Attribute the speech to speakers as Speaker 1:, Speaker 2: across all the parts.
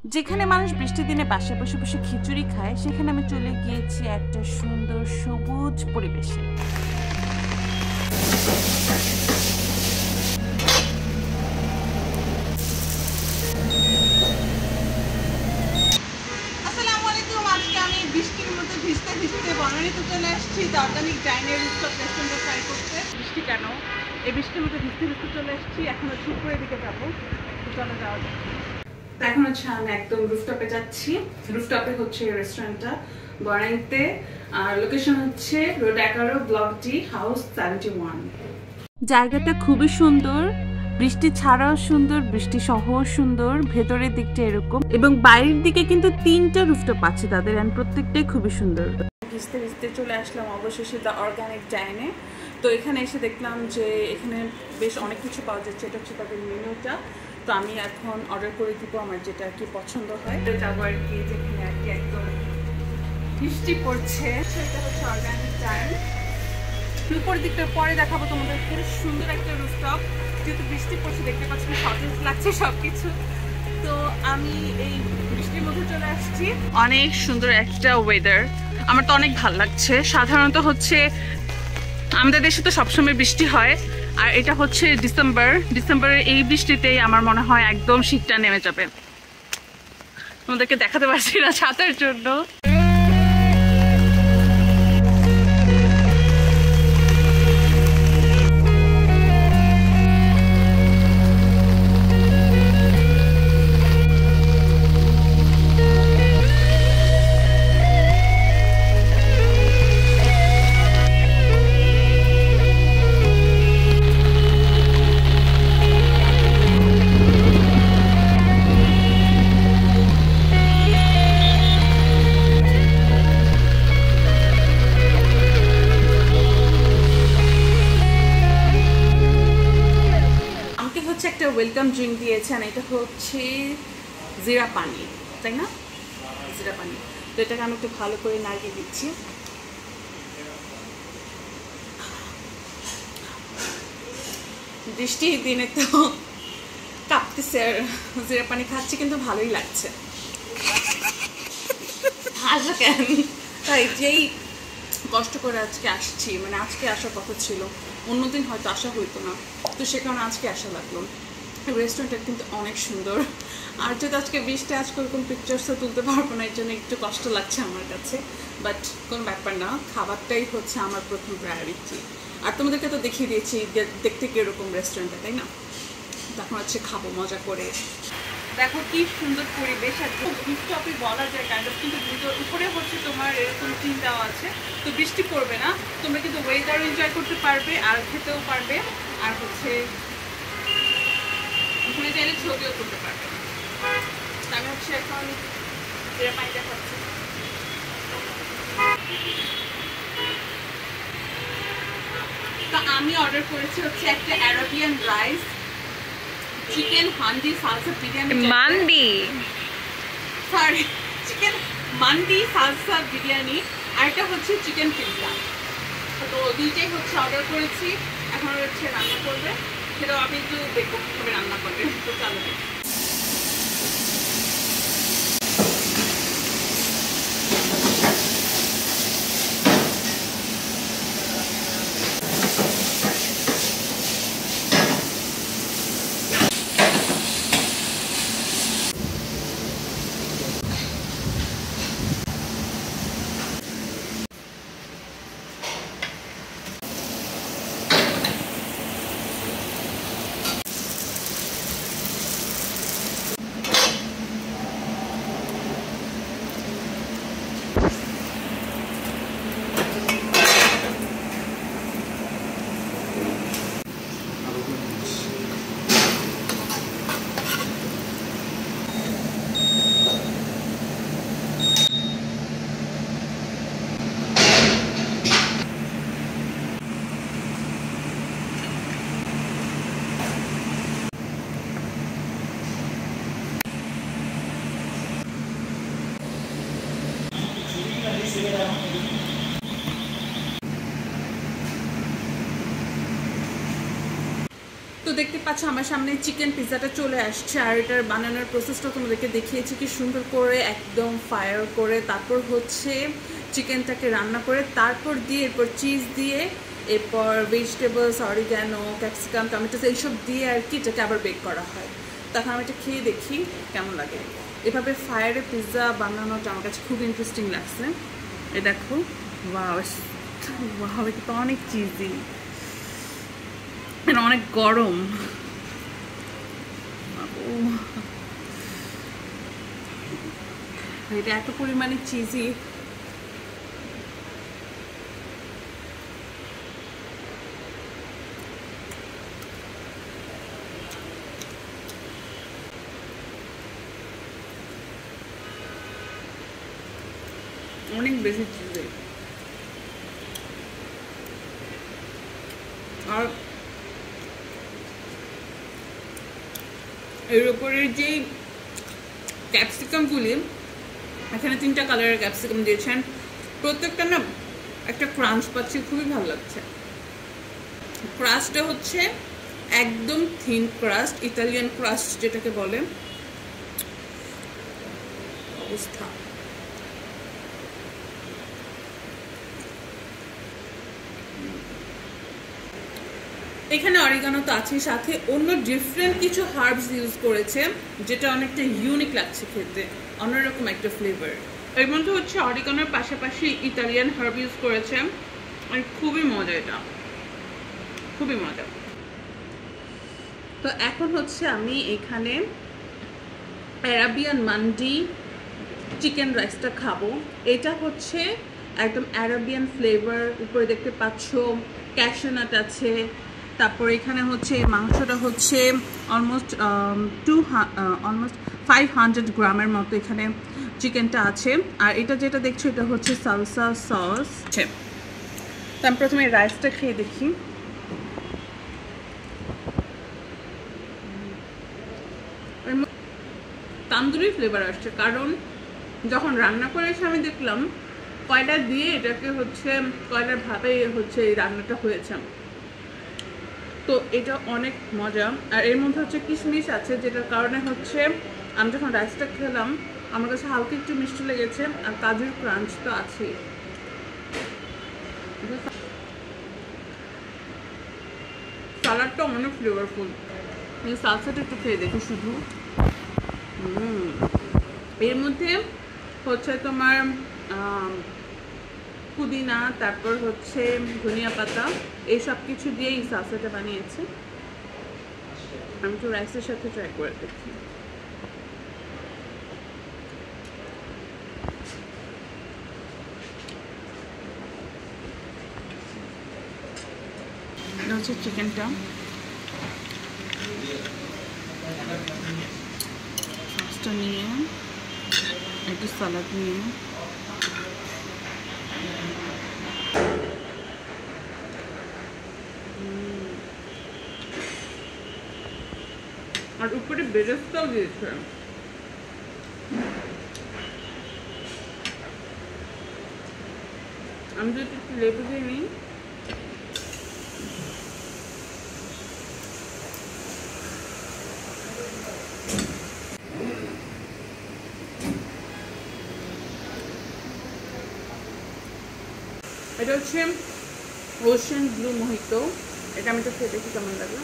Speaker 1: যেখানে মানুষ বৃষ্টির দিনে বাসায় বসে বসে খিচুড়ি খায়, সেখানে আমি চলে গিয়েছি একটা সুন্দর সবুজ পরিবেশে। আসসালামু আলাইকুম। আজকে আমি বৃষ্টির মধ্যে ভিজতে ভিজতে বনানীতে চলে আসছি অর্গানিক ডাইনের রুফটপ রেস্টুরেন্টে ট্রাই করতে। বৃষ্টি কেন, এই বৃষ্টির মধ্যে ভিজতে ভিজতে চলে আসছি। এখন দুপুরের দিকে যাবো, চলে যাওয়া যায়। এখন হচ্ছে আমি একদম রুফটপে যাচ্ছি। রুফটপে হচ্ছে রেস্টুরেন্টটা বনানীতে, আর লোকেশন হচ্ছে রোড 11 ব্লক ডি হাউস 71। জায়গাটা খুবই সুন্দর, বৃষ্টি ছাড়াও সুন্দর, বৃষ্টি সহ সুন্দর। ভেতরের দিকটা এরকম এবং বাইরের দিকে কিন্তু 3টা রুফটপ আছে তাদের, আর প্রত্যেকটাই খুবই সুন্দর। ভিজতে ভিজতে চলে আসলাম অবশেষে দ্য অর্গানিক ডাইনে। তো এখানে এসে দেখলাম যে এখানে বেশ অনেক কিছু পাওয়া যাচ্ছে। এটা হচ্ছে তাদের মেনুটা। তো আমি এখন অর্ডার করে দিব আমার যেটা আর কি পছন্দ হয়। যাবো আর কি, যেখানে আর কি একদম বৃষ্টি পড়ছে। সেটা হচ্ছে অর্গানিক ডাইন। উপর দিকটা পরে দেখাবো তোমাদের। খুব সুন্দর একটা রুফটপ, যেহেতু বৃষ্টি পড়ছে দেখতে পাচ্ছি সতেজ লাগছে সবকিছু। তো আমি এই বৃষ্টির মধ্যে চলে আসছি। অনেক সুন্দর একটা ওয়েদার, আমার তো অনেক ভালো লাগছে। সাধারণত হচ্ছে আমাদের দেশে তো সবসময় বৃষ্টি হয়, আর এটা হচ্ছে ডিসেম্বরের এই বৃষ্টিতেই আমার মনে হয় একদম শীতটা নেমে যাবে। তোমাদেরকে দেখাতে পারছি না ছাতার জন্য। একটা ওয়েলকাম ড্রিঙ্ক দিয়েছেন, এটা হচ্ছে জিরা পানি, তাই না? জিরা পানি। তো এটাকে আমি একটু ভালো করে নাড়িয়ে দিচ্ছি। বৃষ্টির দিনে তো কাঁপতেছে, আর জিরা পানি খাচ্ছি, কিন্তু ভালোই লাগছে। হাসো কেন? তাই যেই কষ্ট করে আজকে আসছি, মানে আজকে আসার কথা ছিল, অন্যদিন হয়তো আসা হইতো না, তো সে কারণে আজকে আসা লাগলো। রেস্টুরেন্টটা কিন্তু অনেক সুন্দর, আর যদি আজকে বৃষ্টি, আজকে ওরকম পিকচার্সও তুলতে পারবো না, এর জন্য একটু কষ্ট লাগছে আমার কাছে। বাট কোনো ব্যাপার না, খাবারটাই হচ্ছে আমার প্রথম প্রায়োরিটি। আর তোমাদেরকে তো দেখিয়ে দিয়েছি দেখতে কীরকম রেস্টুরেন্টটা, তাই না? তখন হচ্ছে খাবো মজা করে। দেখো কি সুন্দর পরিবেশ, একদম রুফটপে বলা যায় কাইন্ড অফ, কিন্তু উপরে হচ্ছে তোমার এরকম টিন দেওয়া আছে, তো বৃষ্টি পড়বে না, তোমরা কিন্তু ওয়েদার এনজয় করতে পারবে আর খেতেও পারবে, আর হচ্ছে ওখানে চাইলে ছবিও করতে পারবে। আমি হচ্ছে এখন পানিটা খাচ্ছি। তো আমি অর্ডার করেছি হচ্ছে একটা Arabian rice, chicken handi salsa biryani, chicken mandi salsa biryani, আর এটা হচ্ছে চিকেন পিৎজা। তো দুইটাই হচ্ছে অর্ডার করেছি, এখন হচ্ছে রান্না করবে, সেটাও আমি একটু দেখবো কীভাবে রান্না করবে। তো চালু দেখতে পাচ্ছ আমার সামনে চিকেন পিৎজাটা চলে আসছে, আর এটার বানানোর প্রসেসটা তোমাদেরকে দেখিয়েছি কি সুন্দর করে, একদম ফায়ার করে, তারপর হচ্ছে চিকেনটাকে রান্না করে, তারপর দিয়ে এরপর চিজ দিয়ে, এরপর ভেজিটেবলস, অরিগ্যানো, ক্যাপসিকাম, টমেটো এইসব দিয়ে আর কি এটাকে আবার বেক করা হয়। তখন আমি এটা খেয়ে দেখি কেমন লাগে। এভাবে ফায়ারে পিৎজা বানানোটা আমার কাছে খুব ইন্টারেস্টিং লাগছে। এ দেখো, ওয়াও ওয়াও, এটা তো অনেক চিজি, এটা অনেক গরম। এটা এত পরিমাণে চিজি, অনেক বেশি চিজি। আর এর উপরের যে ক্যাপসিকামগুলি, এখানে 3টা কালারের ক্যাপসিকাম দিয়েছেন, প্রত্যেকটা না একটা ক্রাঞ্চ পাচ্ছি, খুবই ভালো লাগছে। ক্রাস্টটা হচ্ছে একদম থিন ক্রাস্ট, ইতালিয়ান ক্রাস্ট যেটাকে বলে। অবস্থা এখানে অরিগানো তো আছে, সাথে অন্য ডিফারেন্ট কিছু হার্বস ইউজ করেছে, যেটা অনেকটা ইউনিক লাগছে খেতে, অন্যরকম একটা ফ্লেভার। এর মধ্যে হচ্ছে অরিগানোর পাশাপাশি ইতালিয়ান হার্ব ইউজ করেছে, আর খুবই মজা, এটা খুবই মজা। তো এখন হচ্ছে আমি এখানে অ্যারাবিয়ান মান্ডি চিকেন রাইসটা খাবো। এটা হচ্ছে একদম অ্যারাবিয়ান ফ্লেভার, উপরে দেখতে পাচ্ছ ক্যাশনাট আছে, তারপর এখানে হচ্ছে মাংসটা হচ্ছে অলমোস্ট 500 গ্রামের মতো এখানে চিকেনটা আছে। আর এটা যেটা দেখছো এটা হচ্ছে সালসা সস। তো আমি প্রথমে রাইসটা খেয়ে দেখি। তান্দুরি ফ্লেভার আসছে, কারণ যখন রান্না করেছি আমি দেখলাম কয়লা দিয়ে এটাকে হচ্ছে কয়লার ভাবে হচ্ছে এই রান্নাটা হয়েছে। তো এটা অনেক মজা। আর এর মধ্যে হচ্ছে কিশমিশ আছে, যেটার কারণে হচ্ছে আমি যখন রাইসটা খেলাম আমার কাছে হালকা একটু মিষ্টি লেগেছে, আর কাজুর ক্রাঞ্চ তো আছেই। সালাডটা অনেক ফ্লেভারফুল। সালসাটা একটু খেয়ে দেখি শুধু। এর মধ্যে হচ্ছে তোমার পুদিনা, তারপর হচ্ছে ধনিয়া পাতা, এই সব কিছু দিয়ে এই সালসাটা বানিয়েছে। আমি তো রাইসের সাথে ট্রাই করে দেখি। এটা হচ্ছে চিকেনটা, সসটা নিয়ে একটু সালাদ নিয়ে, আর উপরে বেরেস্তাও দিয়েছে। আমি যদি একটু লেবু দিয়ে নিই, এটা হচ্ছে ওশান ব্লু মোহিতো। এটা আমি তো খেয়ে দেখি কেমন লাগলো।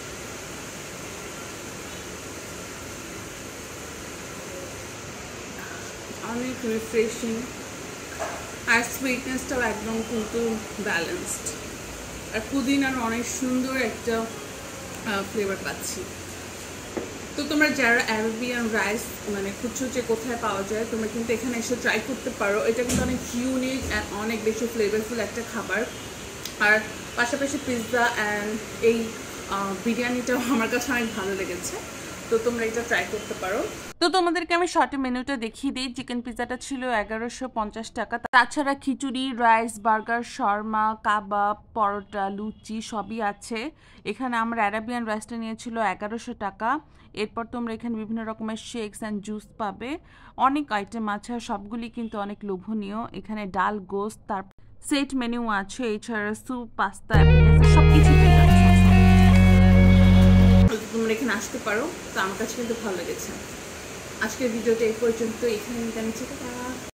Speaker 1: অনেক রিফ্রেশিং, আর সুইটনেসটাও একদম কিন্তু ব্যালেন্সড, আর পুদিনার অনেক সুন্দর একটা ফ্লেভার পাচ্ছি। তো তোমরা যারা অ্যারাবিয়ান রাইস মানে খুঁজছো যে কোথায় পাওয়া যায়, তোমরা কিন্তু এখানে এসে ট্রাই করতে পারো। এটা কিন্তু অনেক ইউনিক অ্যান্ড অনেক বেশি ফ্লেভারফুল একটা খাবার। আর পাশাপাশি পিৎজা অ্যান্ড এই বিরিয়ানিটাও আমার কাছে অনেক ভালো লেগেছে, তো তোমরা এটা ট্রাই করতে পারো। তো তোমাদেরকে আমি শর্টে মেনুটা দেখিয়ে দিই। চিকেন পিৎজাটা ছিল 1150 টাকা। তাছাড়া khichdi, rice, burger, shawarma, kebab, paratha, luchi সবই আছে। এখানে আমরা অ্যারাবিয়ান রাইসটা নিয়েছিল 1100 টাকা। এরপর তোমরা এখানে বিভিন্ন রকমের শেকস অ্যান্ড জুস পাবে, অনেক আইটেম আছে, আর সবগুলি কিন্তু অনেক লোভনীয়। এখানে ডাল, গোস্ত, তার সেট মেনু আছে, এছাড়া স্যুপ, পাস্তা, সব কিছু পেয়ে যাচ্ছে। তোমরা এখানে আসতে পারো। তো আমার কাছে কিন্তু ভালো লেগেছে। আজকের ভিডিওটা এই পর্যন্ত, এখানে জানিয়েছি।